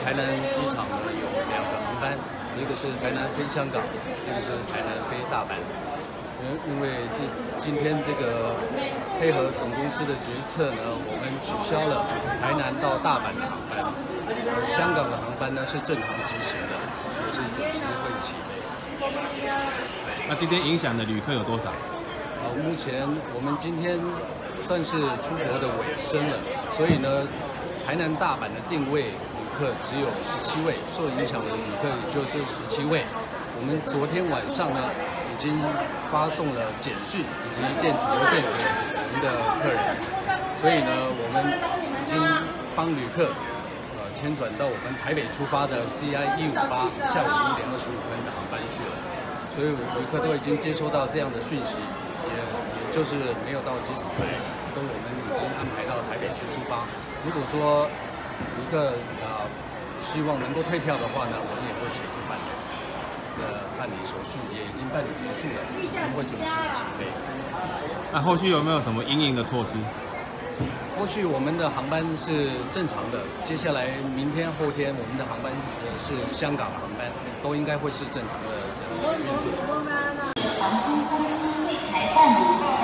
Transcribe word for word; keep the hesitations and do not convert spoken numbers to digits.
台南机场呢有两个航班，一个是台南飞香港，一个是台南飞大阪。因因为这今天这个配合总公司的决策呢，我们取消了台南到大阪的航班，而香港的航班呢是正常执行的，也是准时会起飞。 那今天影响的旅客有多少？ 啊，目前我们今天算是出国的尾声了，所以呢，台南、大阪的定位旅客只有十七位，受影响的旅客也就这十七位。我们昨天晚上呢，已经发送了简讯以及电子邮件给我们的客人，所以呢，我们已经帮旅客呃迁转到我们台北出发的 C I 一五八下午一点二十五分的航班去了，所以旅客都已经接收到这样的讯息。也也就是没有到机场来，都我们已经安排到台北去出发。如果说旅客呃希望能够退票的话呢，我们也会协助办理。呃，办理手续也已经办理结束了，我们会准时起飞。 那后续有没有什么因应的措施？ 后续我们的航班是正常的，接下来明天、后天我们的航班呃是香港航班，都应该会是正常的这个运作。航空公司柜台办理后。